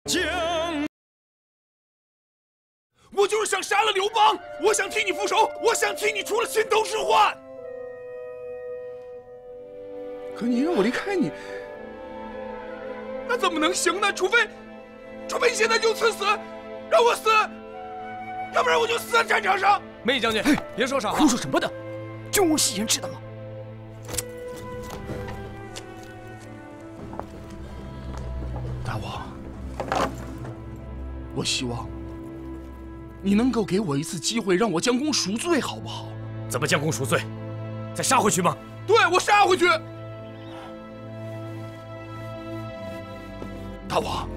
将。我就是想杀了刘邦，我想替你复仇，我想替你除了心头之患。可你让我离开你，那怎么能行呢？除非你现在就赐死，让我死，要不然我就死在战场上。 梅将军，别说傻话！ 胡说什么的？君无戏言，知道吗？ 大王，我希望你能够给我一次机会，让我将功赎罪，好不好？ 怎么将功赎罪？再杀回去吗？ 对，我杀回去。大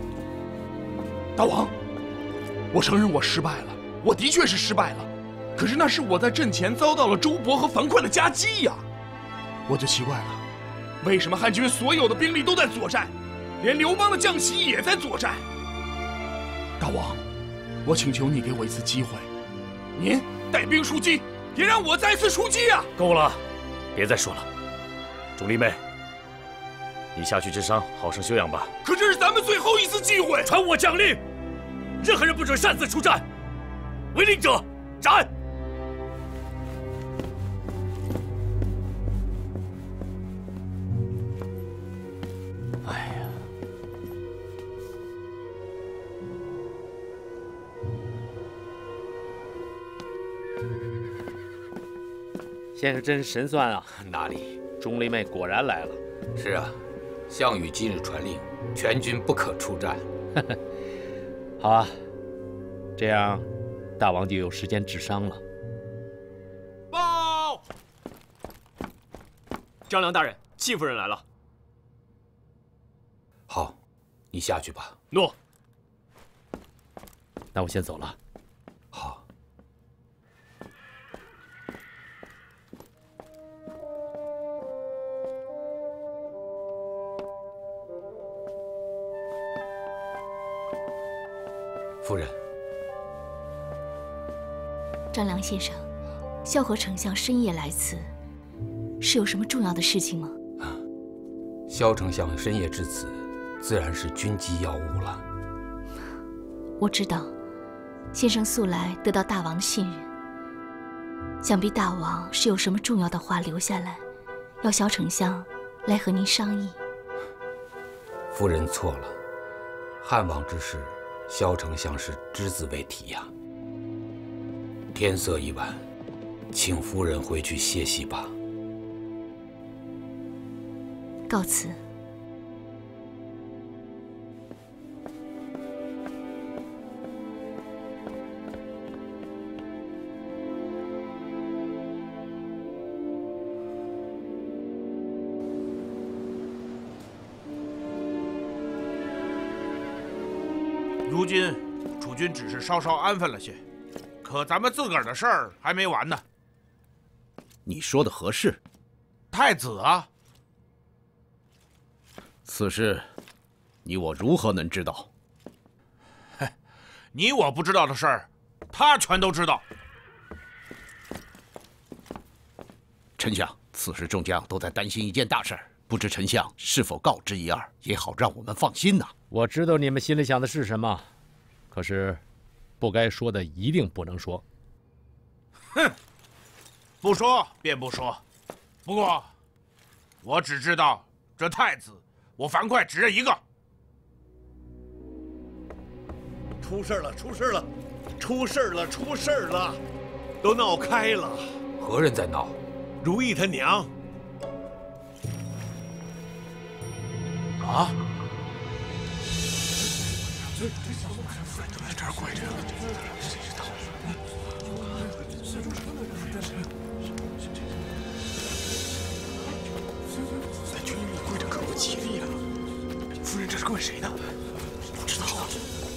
王，我承认我失败了，我的确是失败了。可是那是我在阵前遭到了周勃和樊哙的夹击呀，我就奇怪了，为什么汉军所有的兵力都在作战，连刘邦的将旗也在作战？大王，我请求你给我一次机会，您带兵出击，也让我再次出击呀！ 够了，别再说了。钟离妹，你下去治伤，好生休养吧。 可这是咱们最后一次机会。 传我将令，任何人不准擅自出战，违令者斩。 哎呀， 先生真神算啊！ 哪里？ 钟离妹果然来了。 是啊，项羽今日传令，全军不可出战。 好啊，这样大王就有时间治伤了。 报！张良大人，戚夫人来了。 好，你下去吧。 诺。 那我先走了。 好。夫人， 张良先生，萧何丞相深夜来此，是有什么重要的事情吗？ 萧丞相深夜至此，自然是军机要务了。 我知道，先生素来得到大王的信任，想必大王是有什么重要的话留下来，要萧丞相来和您商议。 夫人错了，汉王之事，萧丞相是只字未提呀。天色已晚，请夫人回去歇息吧。 告辞。 如今楚军只是稍稍安分了些，可咱们自个儿的事儿还没完呢。 你说的合适。 太子啊， 此事，你我如何能知道？ 你我不知道的事儿，他全都知道。 丞相，此时众将都在担心一件大事，不知丞相是否告知一二，也好让我们放心呐。 我知道你们心里想的是什么，可是，不该说的一定不能说。 哼，不说便不说。不过，我只知道这太子，我樊哙只认一个。 出事了！出事了！出事了！出事了！都闹开了。 何人在闹？ 如意他娘。 啊！ 这儿怪着。在军里跪着可不吉利啊！夫人这是跪谁呢？不知道啊。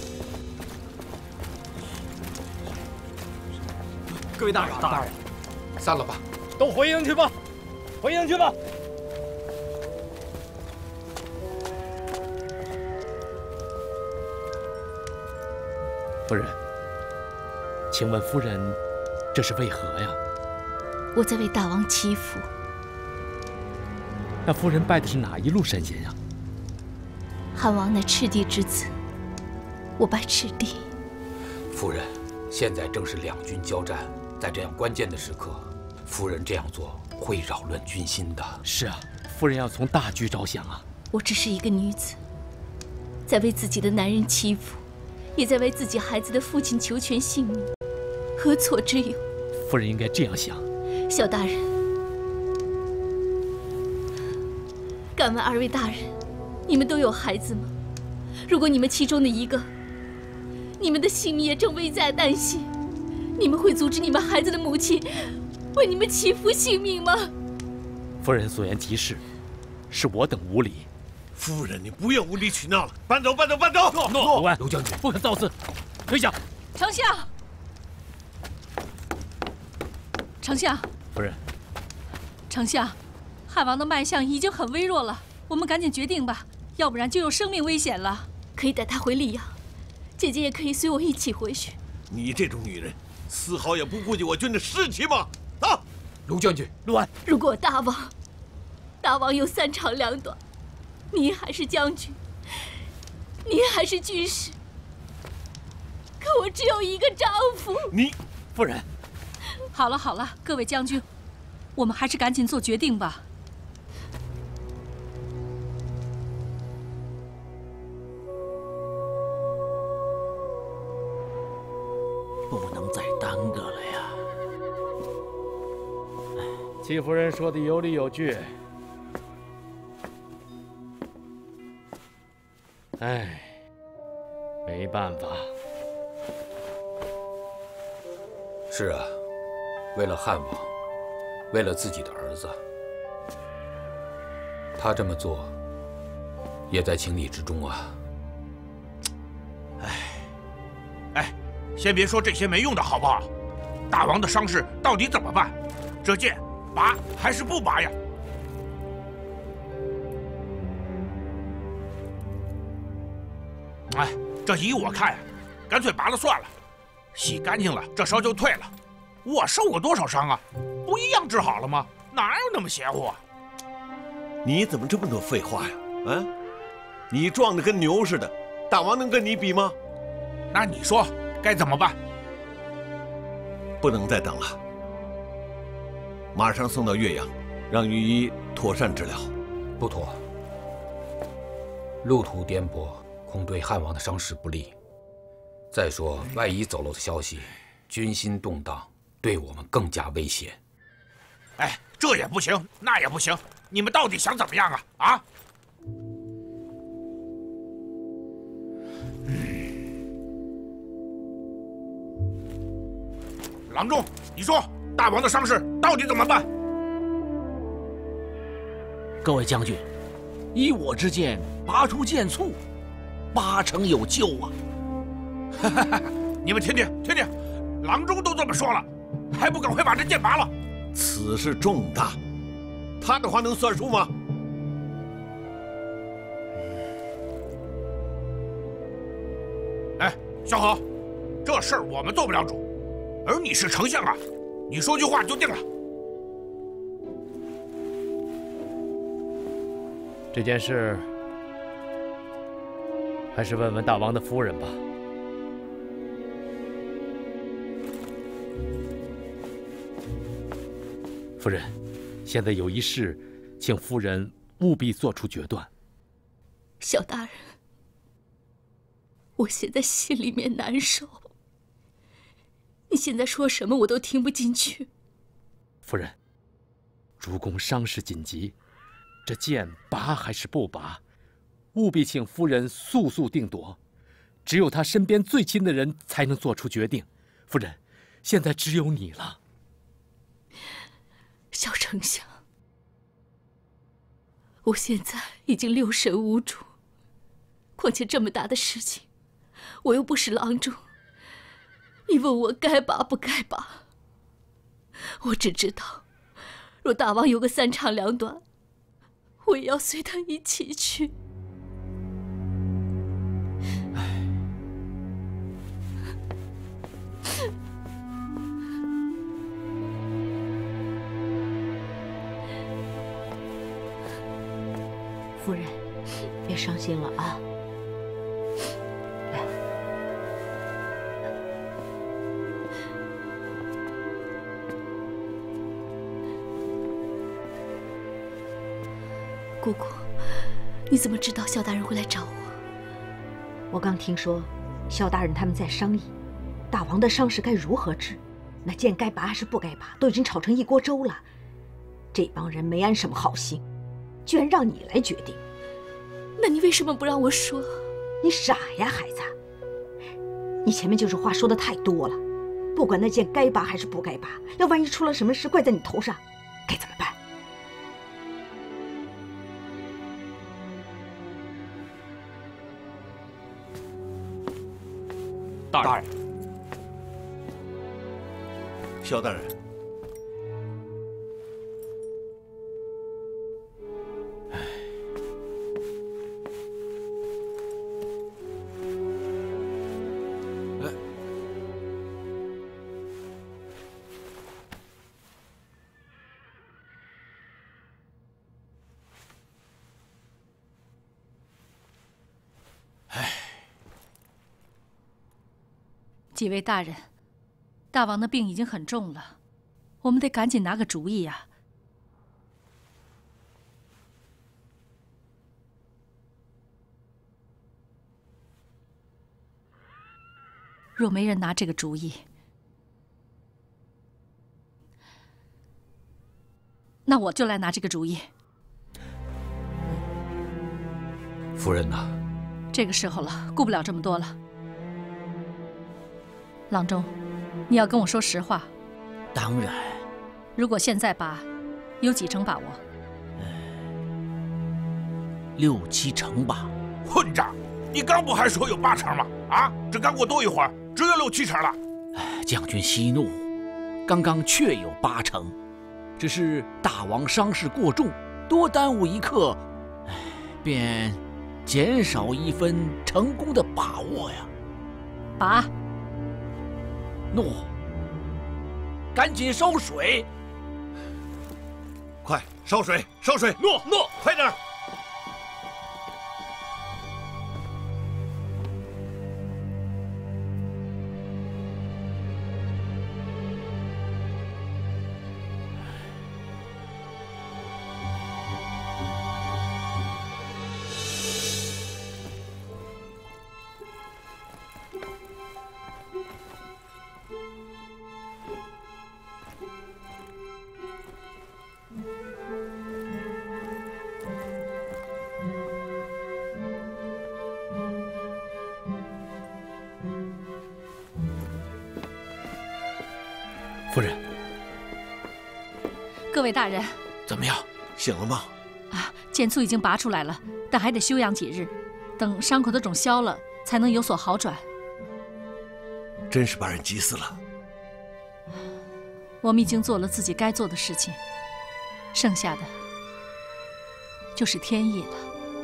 各位大人，大人， 散了吧， 都回营去吧，回营去吧。夫人，请问夫人，这是为何呀？ 我在为大王祈福。 那夫人拜的是哪一路神仙呀？ 汉王乃赤帝之子， 我败赤地。 夫人，现在正是两军交战，在这样关键的时刻，夫人这样做会扰乱军心的。 是啊，夫人要从大局着想啊。 我只是一个女子，在为自己的男人祈福，也在为自己孩子的父亲求全性命，何错之有？ 夫人应该这样想。 萧大人，敢问二位大人，你们都有孩子吗？如果你们其中的一个，你们的性命也正危在旦夕，你们会阻止你们孩子的母亲为你们祈福性命吗？ 夫人所言极是，是我等无礼。 夫人，你不要无理取闹了，搬走，搬走，搬走！ 诺， 刘将军， 不可造次，退下。 丞相，丞相， 夫人， 丞相，汉王的脉象已经很微弱了，我们赶紧决定吧，要不然就有生命危险了。 可以带他回溧阳，姐姐也可以随我一起回去。 你这种女人，丝毫也不顾及我军的士气吗？啊！ 刘将军， 陆安， 如果大王有3长2短，你还是将军，你还是军师，可我只有一个丈夫。 你， 夫人， 好了好了，各位将军，我们还是赶紧做决定吧。 不能再耽搁了呀！ 戚夫人说的有理有据。哎，没办法。 是啊，为了汉王，为了自己的儿子，他这么做也在情理之中啊。 哎，先别说这些没用的，好不好？大王的伤势到底怎么办？这剑拔还是不拔呀？哎，这依我看呀，干脆拔了算了，洗干净了，这伤就退了。我受过多少伤啊？不一样治好了吗？哪有那么邪乎啊？ 你怎么这么多废话呀？啊，你壮得跟牛似的，大王能跟你比吗？ 那你说该怎么办？ 不能再等了，马上送到岳阳，让御医妥善治疗。 不妥，路途颠簸，恐对汉王的伤势不利。再说，万一走漏的消息，军心动荡，对我们更加危险。 哎，这也不行，那也不行，你们到底想怎么样啊？啊？郎中，你说大王的伤势到底怎么办？ 各位将军，依我之见，拔出剑簇，8成有救啊！ 你们听听，听听，郎中都这么说了，还不赶快把这剑拔了？ 此事重大，他的话能算数吗？ 哎，萧何，这事儿我们做不了主，而你是丞相啊，你说句话就定了。 这件事还是问问大王的夫人吧。夫人，现在有一事，请夫人务必做出决断。 萧大人，我现在心里面难受，你现在说什么我都听不进去。 夫人，主公伤势紧急，这剑拔还是不拔，务必请夫人速速定夺。只有他身边最亲的人才能做出决定。夫人，现在只有你了。 萧丞相，我现在已经六神无主，况且这么大的事情，我又不是郎中，你问我该拔不该拔？我只知道，若大王有个3长2短，我也要随他一起去。 夫人，别伤心了啊！来， 姑姑，你怎么知道萧大人会来找我？ 我刚听说，萧大人他们在商议，大王的伤势该如何治，那剑该拔还是不该拔，都已经炒成一锅粥了。这帮人没安什么好心，居然让你来决定。 那你为什么不让我说？ 你傻呀，孩子！你前面就是话说的太多了。不管那剑该拔还是不该拔，要万一出了什么事，怪在你头上，该怎么办？ 大人， 萧大人， 几位大人，大王的病已经很重了，我们得赶紧拿个主意呀。若没人拿这个主意，那我就来拿这个主意。 夫人呐， 这个时候了，顾不了这么多了。郎中，你要跟我说实话。 当然。 如果现在拔，有几成把握 ？6、7成吧。 混账！你刚不还说有8成吗？啊，这刚过多一会儿，只有6、7成了。 将军息怒，刚刚确有8成，只是大王伤势过重，多耽误一刻，便减少1分成功的把握呀。 拔。 诺，赶紧烧水！ 快烧水，烧水！ 诺， 快点！ 夫人， 各位大人， 怎么样？ 醒了吗？ 啊，剑簇已经拔出来了，但还得休养几日，等伤口的肿消了，才能有所好转。 真是把人急死了。 我们已经做了自己该做的事情，剩下的就是天意了。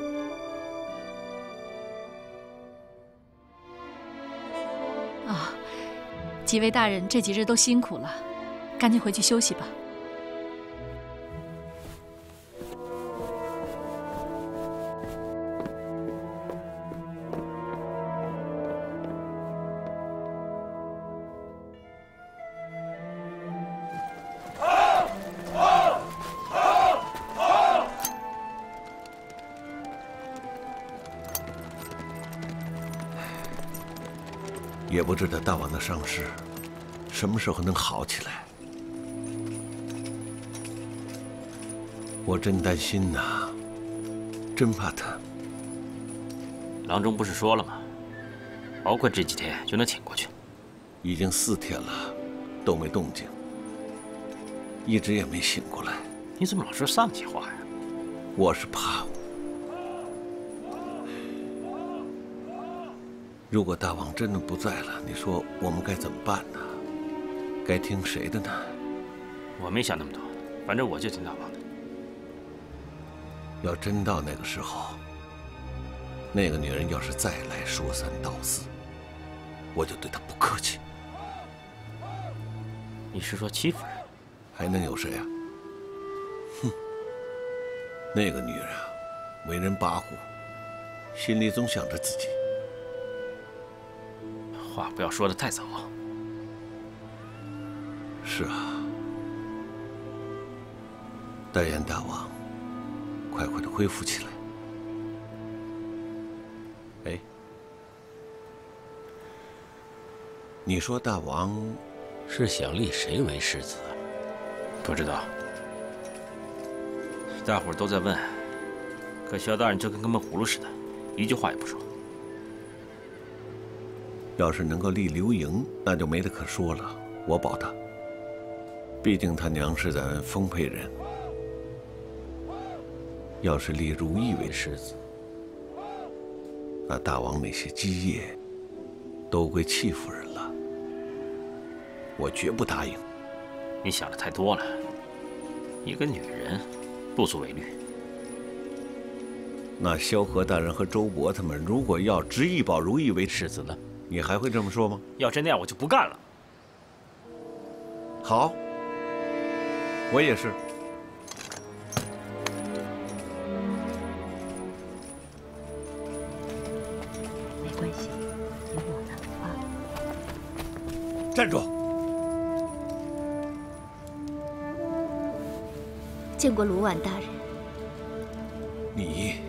啊，几位大人这几日都辛苦了，赶紧回去休息吧。 也不知道大王的伤势什么时候能好起来，我真担心呐，真怕他。 郎中不是说了吗？包括这几天就能挺过去。 已经4天了，都没动静，一直也没醒过来。 你怎么老说丧气话呀？ 我是怕。如果大王真的不在了，你说我们该怎么办呢？该听谁的呢？ 我没想那么多，反正我就听大王的。 要真到那个时候，那个女人要是再来说三道四，我就对她不客气。 你是说戚夫人？ 还能有谁啊？哼，那个女人啊，为人跋扈，心里总想着自己。 话不要说得太早。 是啊，但愿大王快快的恢复起来。哎，你说大王是想立谁为世子啊？ 不知道，大伙儿都在问，可萧大人就跟闷葫芦似的，一句话也不说。 要是能够立刘盈，那就没得可说了，我保他。毕竟他娘是咱丰沛人。要是立如意为世子，那大王那些基业都归戚夫人了，我绝不答应。 你想的太多了，一个女人不足为虑。 那萧何大人和周勃他们如果要执意保如意为世子呢？你还会这么说吗？ 要真那样，我就不干了。 好，我也是。 没关系，有我呢啊！ 站住！ 见过卢绾大人。 你，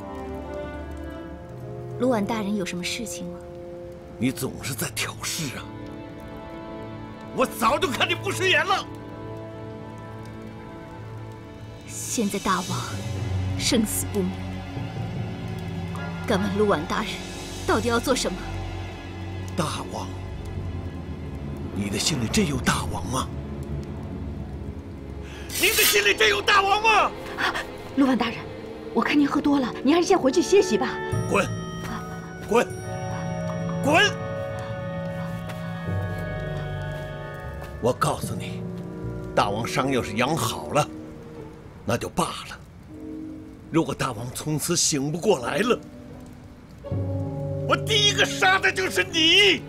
卢绾大人有什么事情吗？ 你总是在挑事啊！我早就看你不顺眼了。 现在大王生死不明，敢问卢绾大人，到底要做什么？ 大王，你的心里真有大王吗？您的心里真有大王吗？ 卢绾大人，我看您喝多了，您还是先回去歇息吧。 滚！滚！滚！我告诉你，大王伤要是养好了，那就罢了。如果大王从此醒不过来了，我第一个杀的就是你！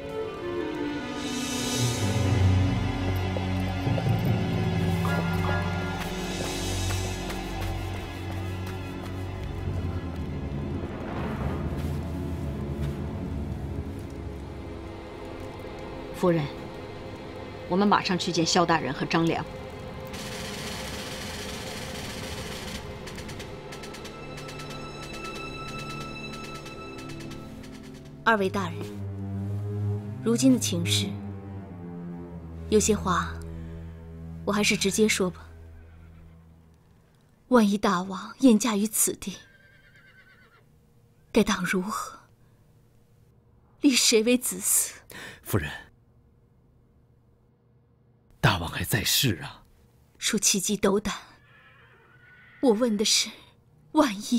夫人，我们马上去见萧大人和张良。 二位大人，如今的情势，有些话我还是直接说吧。万一大王宴驾于此地，该当如何？立谁为子嗣？ 夫人，大王还在世啊！ 恕戚姬斗胆，我问的是，万一。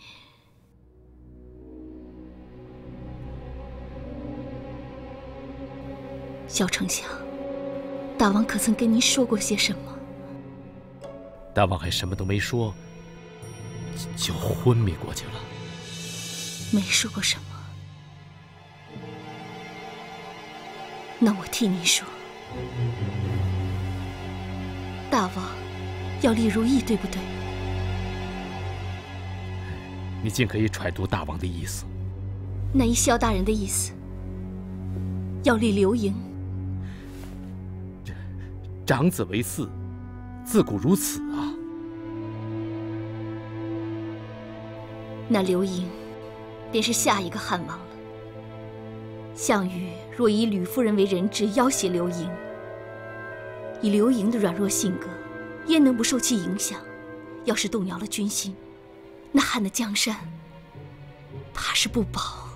萧丞相，大王可曾跟您说过些什么？ 大王还什么都没说，就昏迷过去了。 没说过什么。那我替您说，大王要立如意，对不对？ 你尽可以揣度大王的意思。 那依萧大人的意思，要立刘盈。 长子为嗣，自古如此啊。 那刘盈便是下一个汉王了。项羽若以吕夫人为人质要挟刘盈，以刘盈的软弱性格，焉能不受其影响？要是动摇了军心，那汉的江山怕是不保。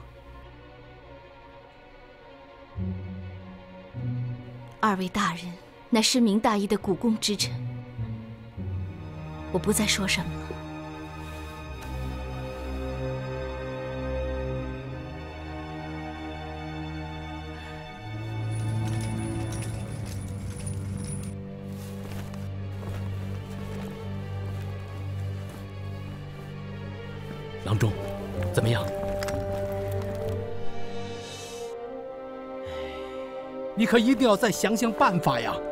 二位大人乃深明大义的股肱之臣，我不再说什么了。 郎中，怎么样？你可一定要再想想办法呀！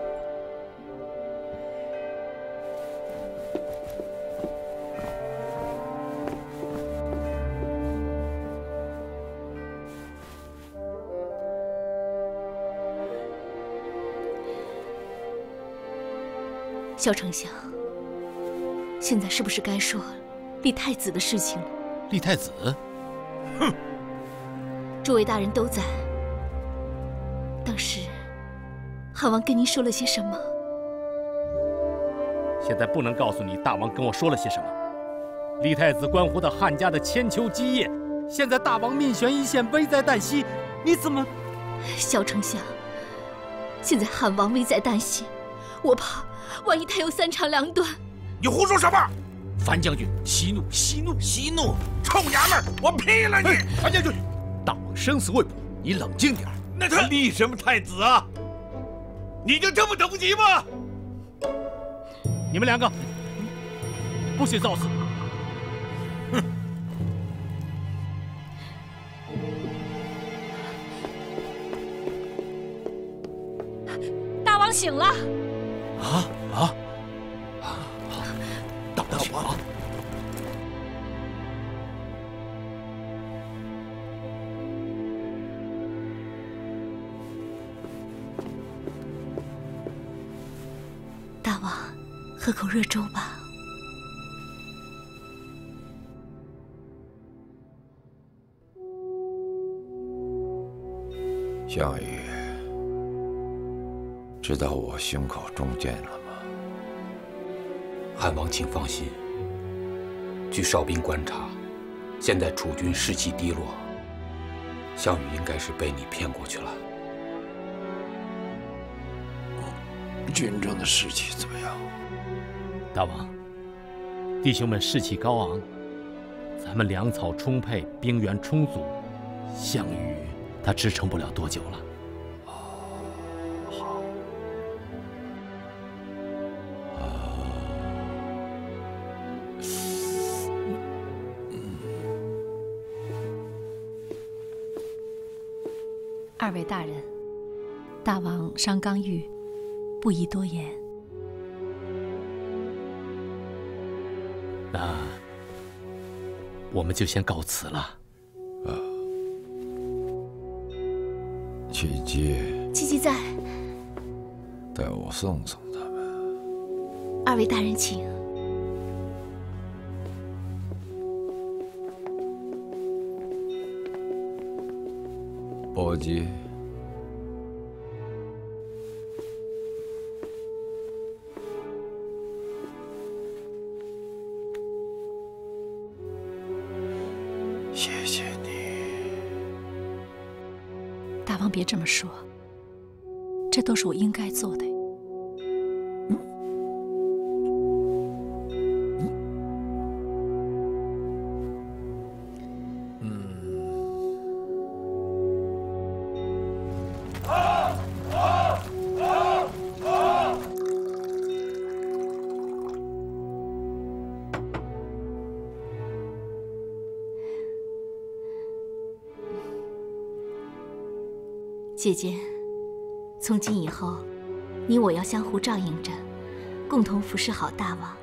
萧丞相， 现在是不是该说立太子的事情了？ 立太子？ 哼！ 诸位大人都在，当时汉王跟您说了些什么？ 现在不能告诉你大王跟我说了些什么。立太子关乎到汉家的千秋基业，现在大王命悬一线，危在旦夕，你怎么？ 萧丞相，现在汉王危在旦夕，我怕万一他有三长两短。 你胡说什么？ 樊将军，息怒，息怒，息怒！ 臭娘们儿，我劈了你！ 樊将军，大王生死未卜，你冷静点。 那他立什么太子啊？你就这么等不及吗？ 你们两个不许造次！ 哼！ 大王醒了！ 大王！ 大王，喝口热粥吧。 项羽，知道我胸口中箭了吗？ 汉王，请放心。据哨兵观察，现在楚军士气低落，项羽应该是被你骗过去了。 军中的士气怎么样？ 大王，弟兄们士气高昂，咱们粮草充沛，兵源充足，项羽他支撑不了多久了。 好。 二位大人，大王伤刚愈，不宜多言。 那我们就先告辞了。 戚姬， 戚姬在， 带我送送他们。 二位大人请。 伯姬，谢谢你。 大王别这么说，这都是我应该做的。 姐姐，从今以后，你我要相互照应着，共同服侍好大王。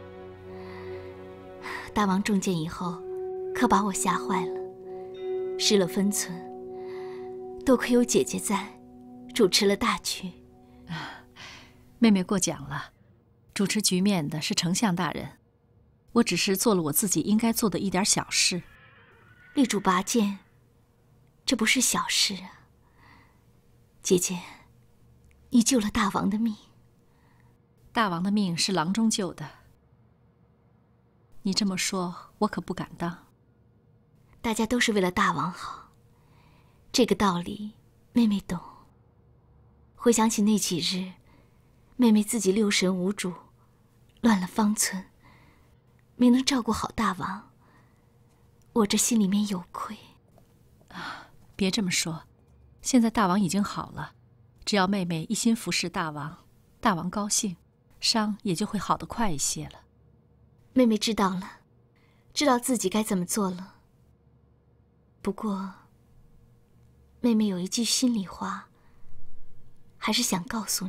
大王中箭以后，可把我吓坏了，失了分寸。多亏有姐姐在，主持了大局。 妹妹过奖了，主持局面的是丞相大人，我只是做了我自己应该做的一点小事。 力主拔剑，这不是小事啊。姐姐，你救了大王的命。 大王的命是郎中救的，你这么说，我可不敢当。 大家都是为了大王好，这个道理妹妹懂。回想起那几日，妹妹自己六神无主，乱了方寸，没能照顾好大王，我这心里面有愧。 别这么说。现在大王已经好了，只要妹妹一心服侍大王，大王高兴，伤也就会好得快一些了。 妹妹知道了，知道自己该怎么做了。不过，妹妹有一句心里话，还是想告诉你。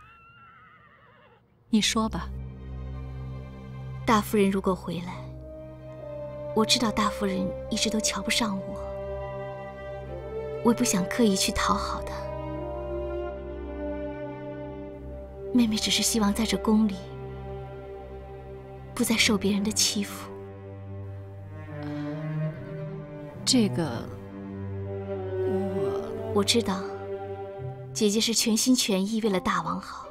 你说吧。 大夫人如果回来，我知道大夫人一直都瞧不上我。我不想刻意去讨好她，妹妹只是希望在这宫里不再受别人的欺负。 这个， 我知道，姐姐是全心全意为了大王好。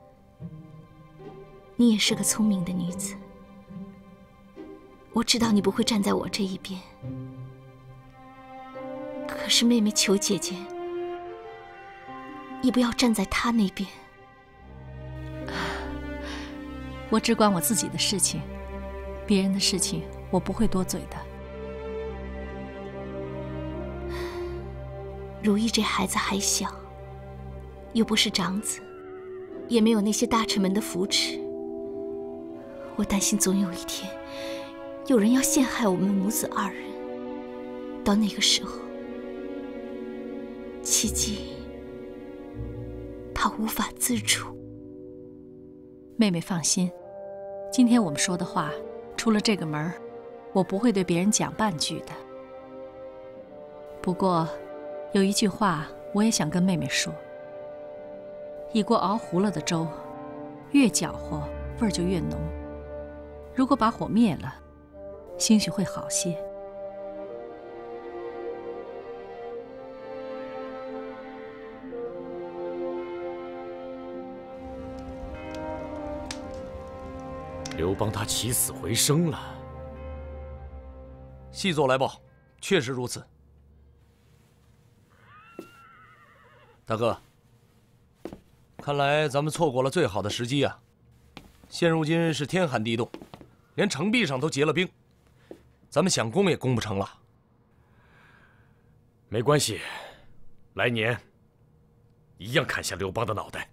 你也是个聪明的女子，我知道你不会站在我这一边。可是妹妹求姐姐，也不要站在她那边。 我只管我自己的事情，别人的事情我不会多嘴的。 如意这孩子还小，又不是长子，也没有那些大臣们的扶持。我担心总有一天，有人要陷害我们母子二人。到那个时候，戚姬她无法自主。 妹妹放心，今天我们说的话，出了这个门，我不会对别人讲半句的。不过，有一句话我也想跟妹妹说：一锅熬糊了的粥，越搅和味儿就越浓。如果把火灭了，兴许会好些。 刘邦他起死回生了。 细作来报，确实如此。大哥，看来咱们错过了最好的时机啊！现如今是天寒地冻，连城壁上都结了冰，咱们想攻也攻不成了。 没关系，来年一样砍下刘邦的脑袋。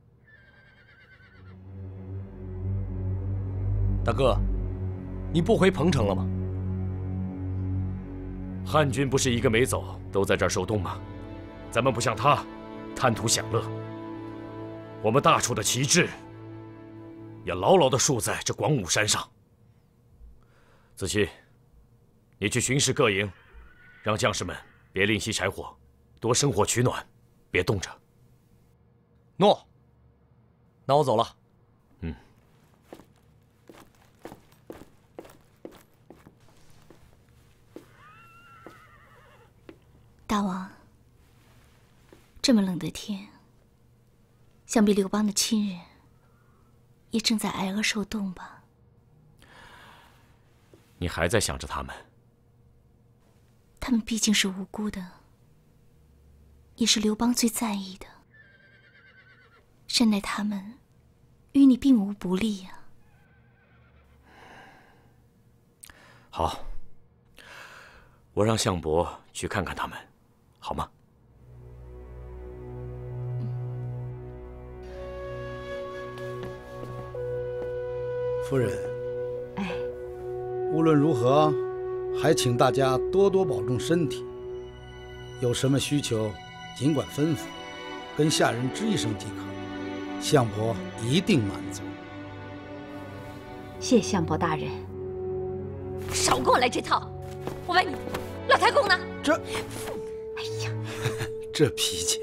大哥，你不回彭城了吗？ 汉军不是一个没走，都在这儿受冻吗？咱们不像他，贪图享乐。我们大楚的旗帜也牢牢地竖在这广武山上。子期，你去巡视各营，让将士们别吝惜柴火，多生火取暖，别冻着。 诺。那我走了。 大王，这么冷的天，想必刘邦的亲人也正在挨饿受冻吧？ 你还在想着他们？ 他们毕竟是无辜的，也是刘邦最在意的。善待他们，与你并无不利呀。 好，我让项伯去看看他们。好吗？ 夫人，无论如何，还请大家多多保重身体。有什么需求，尽管吩咐，跟下人吱一声即可，项伯一定满足。 谢项伯大人。 少跟我来这套！我问你，老太公呢？ 这。 哎呀， 这脾气！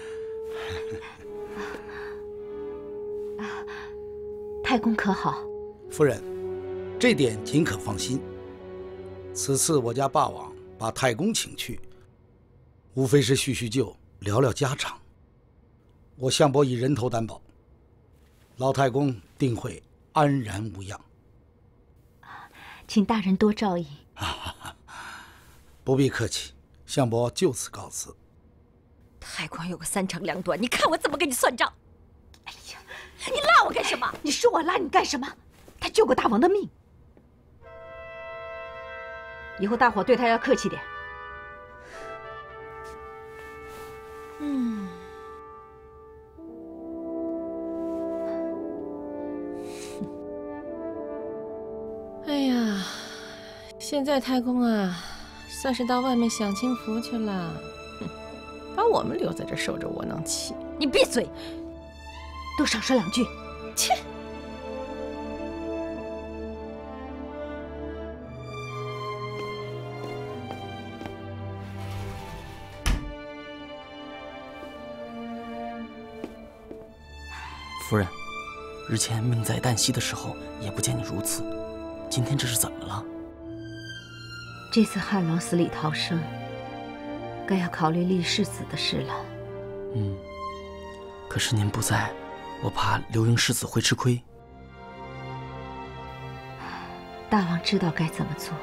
太公可好？ 夫人，这点尽可放心。此次我家霸王把太公请去，无非是叙叙旧，聊聊家常。我项伯以人头担保，老太公定会安然无恙。 请大人多照应。 不必客气。项伯就此告辞。 太公有个三长两短，你看我怎么跟你算账？哎呀，你拉我干什么？ 你说我拉你干什么？他救过大王的命，以后大伙对他要客气点。 哎呀，现在太公啊，算是到外面享清福去了，把我们留在这受着窝囊气。 你闭嘴， 多少说两句。 切！ 夫人， 日前命在旦夕的时候，也不见你如此，今天这是怎么了？ 这次汉王死里逃生，该要考虑立世子的事了。 可是您不在，我怕刘盈世子会吃亏。 大王知道该怎么做。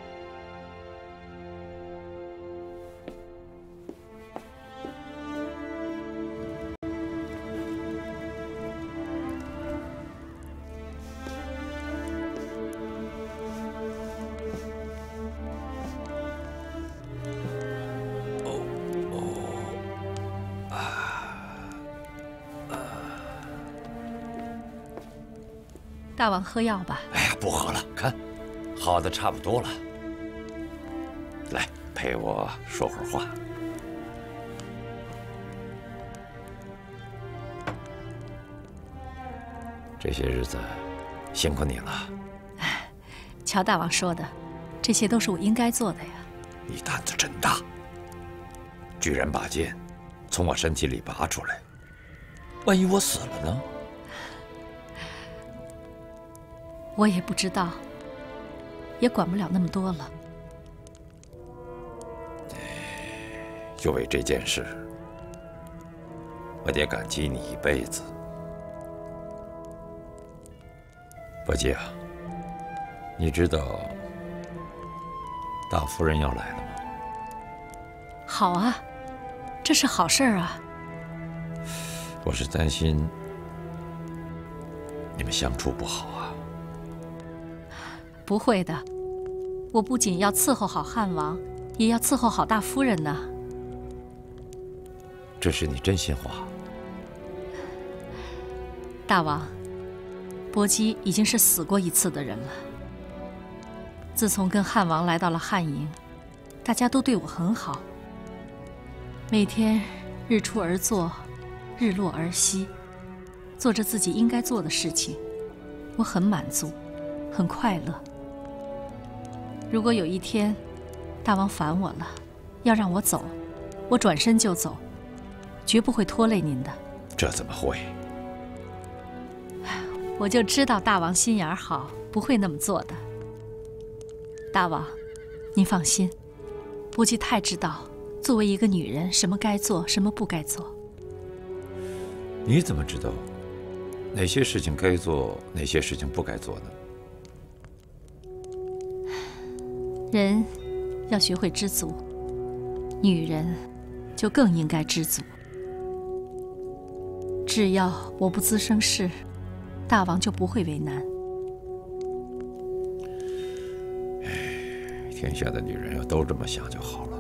大王喝药吧。 哎呀，不喝了，看，好的差不多了。来，陪我说会儿话。这些日子辛苦你了。 乔大王说的，这些都是我应该做的呀。 你胆子真大，居然把剑从我身体里拔出来，万一我死了呢？ 我也不知道，也管不了那么多了。 就为这件事，我得感激你一辈子。伯姬啊，你知道大夫人要来了吗？ 好啊，这是好事啊。 我是担心你们相处不好啊。 不会的，我不仅要伺候好汉王，也要伺候好大夫人呢。 这是你真心话。 大王，伯姬已经是死过一次的人了。自从跟汉王来到了汉营，大家都对我很好，每天日出而作，日落而息，做着自己应该做的事情，我很满足，很快乐。如果有一天大王烦我了，要让我走，我转身就走，绝不会拖累您的。 这怎么会？ 我就知道大王心眼好，不会那么做的。大王，您放心，伯姬太知道作为一个女人什么该做，什么不该做。 你怎么知道哪些事情该做，哪些事情不该做呢？ 人要学会知足，女人就更应该知足。只要我不滋生事，大王就不会为难。 天下的女人要都这么想就好了。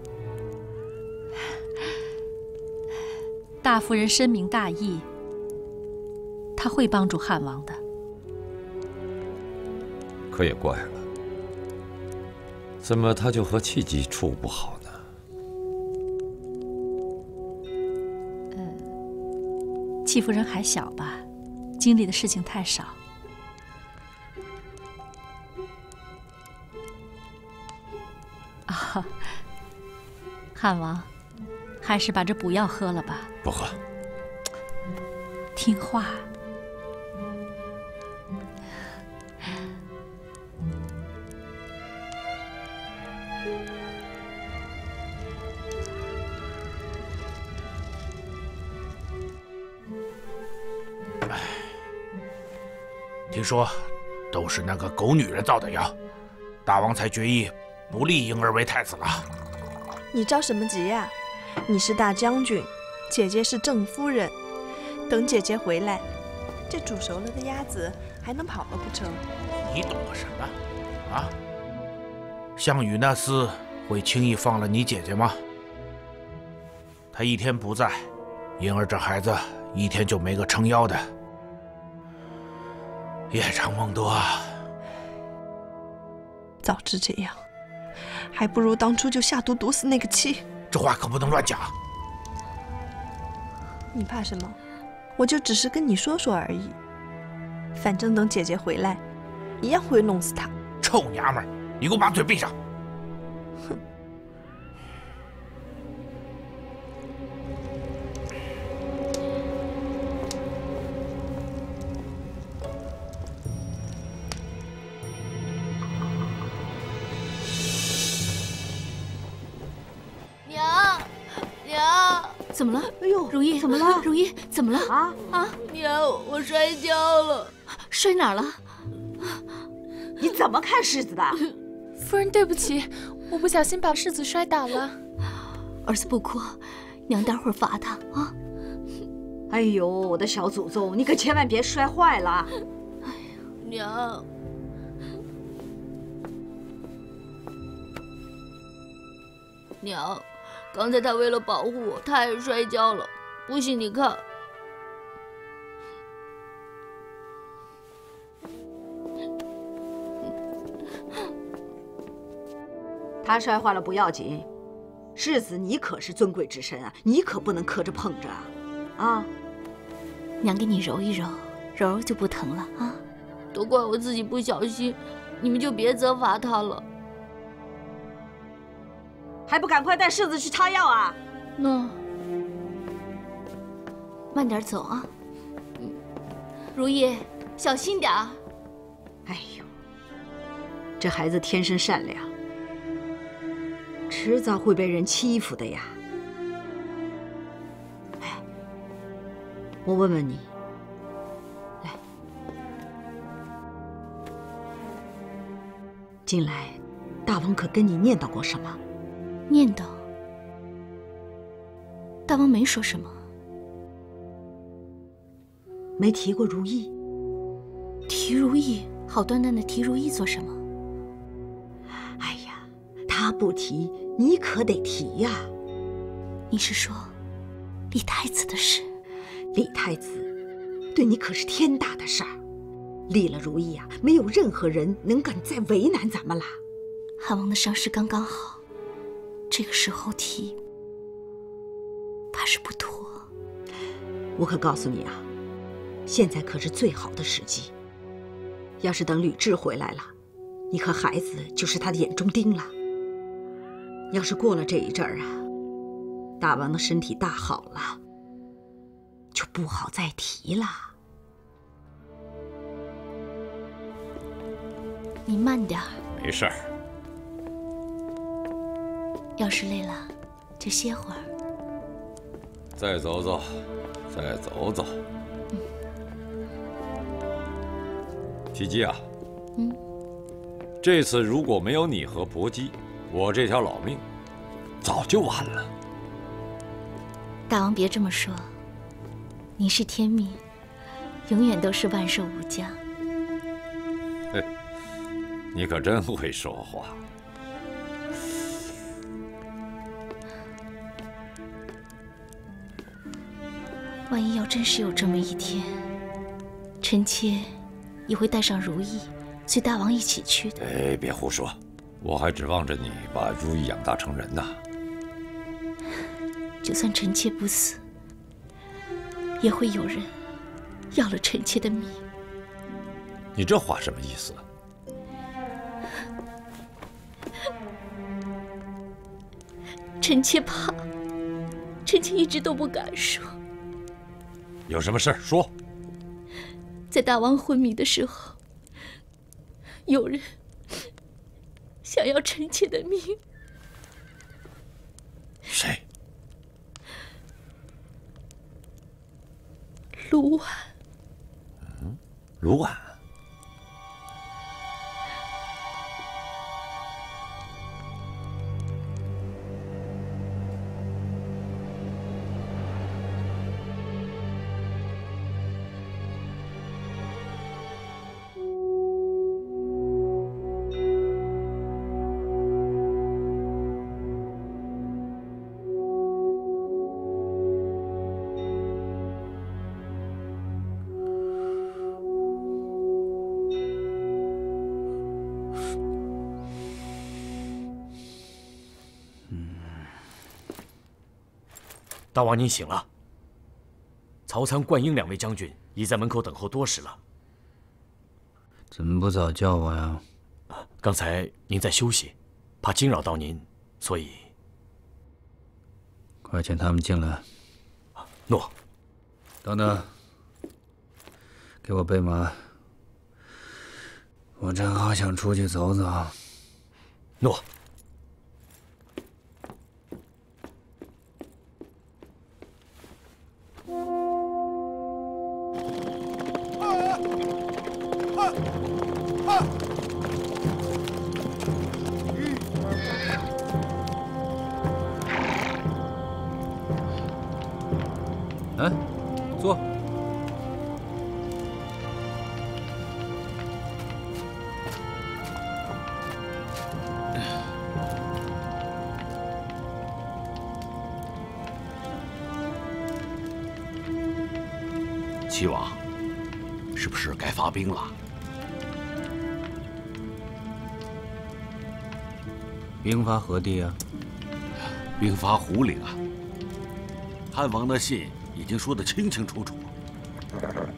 大夫人深明大义，她会帮助汉王的。 可也怪了，怎么她就和戚姬处不好呢？ 戚夫人还小吧，经历的事情太少。啊，汉王，还是把这补药喝了吧。 不喝。 听话。 听说都是那个狗女人造的谣，大王才决意不立婴儿为太子了。 你着什么急呀？你是大将军，姐姐是正夫人。等姐姐回来，这煮熟了的鸭子还能跑了不成？ 你懂个什么？啊？项羽那厮会轻易放了你姐姐吗？他一天不在，婴儿这孩子一天就没个撑腰的。夜长梦多啊！ 早知这样，还不如当初就下毒毒死那个妻。 这话可不能乱讲。 你怕什么？我就只是跟你说说而已。反正等姐姐回来，一样会弄死她。 臭娘们儿，你给我把嘴闭上！ 哼！ 怎么了？ 哎呦， 如意， 怎么了？ 如意，怎么了？ 啊！ 娘，我摔跤了。摔哪儿了？ 你怎么看世子的？ 夫人，对不起，我不小心把世子摔倒了。 儿子不哭，娘待会儿罚他啊。 哎呦，我的小祖宗，你可千万别摔坏了。 哎呀，娘。娘，刚才他为了保护我，他也摔跤了。不信你看。 他摔坏了不要紧，世子你可是尊贵之身啊，你可不能磕着碰着啊！啊， 娘给你揉一揉，揉揉就不疼了啊。都怪我自己不小心，你们就别责罚他了。 还不赶快带世子去擦药啊！ 那慢点走啊。如意，小心点儿。 哎呦，这孩子天生善良，迟早会被人欺负的呀。哎，我问问你，来，近来大王可跟你念叨过什么？ 念叨？大王没说什么。 没提过如意？ 提如意？好端端的提如意做什么？ 哎呀，他不提，你可得提呀。 你是说李太子的事？ 李太子对你可是天大的事儿，立了如意啊，没有任何人能敢再为难咱们了。 汉王的伤势刚刚好，这个时候提，怕是不妥。 我可告诉你啊，现在可是最好的时机。要是等吕雉回来了，你和孩子就是他的眼中钉了。要是过了这一阵儿啊，大王的身体大好了，就不好再提了。 你慢点儿。 没事儿。 要是累了，就歇会儿。 再走走，再走走。提基啊，这次如果没有你和薄姬，我这条老命早就完了。 大王别这么说，你是天命，永远都是万寿无疆。 嘿，你可真会说话。 万一要真是有这么一天，臣妾也会带上如意，随大王一起去的。 哎，别胡说，我还指望着你把如意养大成人呢。 就算臣妾不死，也会有人要了臣妾的命。 你这话什么意思？ 臣妾怕，臣妾一直都不敢说。 有什么事儿说。 在大王昏迷的时候，有人想要臣妾的命。 谁？ 卢绾。 卢绾。 大王您醒了。曹参、灌婴两位将军已在门口等候多时了。 怎么不早叫我呀？ 刚才您在休息，怕惊扰到您，所以…… 快请他们进来。 诺。 等等，给我备马。我正好想出去走走。 诺。 来，坐。 齐王，是不是该发兵了？ 兵发何地啊？ 兵发胡陵啊。汉王的信已经说得清清楚楚。